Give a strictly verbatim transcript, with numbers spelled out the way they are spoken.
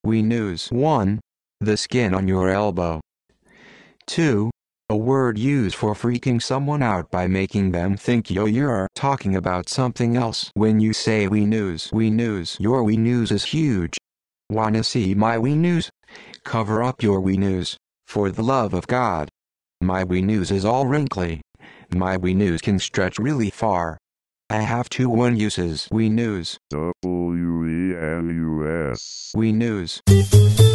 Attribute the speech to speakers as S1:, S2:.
S1: Wenus. one. The skin on your elbow. two. A word used for freaking someone out by making them think you're talking about something else. When you say wenus, wenus, your wenus is huge. Wanna see my wenus? Cover up your wenus, for the love of God. My wenus is all wrinkly. My wenus can stretch really far. I have two wenuses. Wenus.
S2: W E N U S.
S1: Wenus.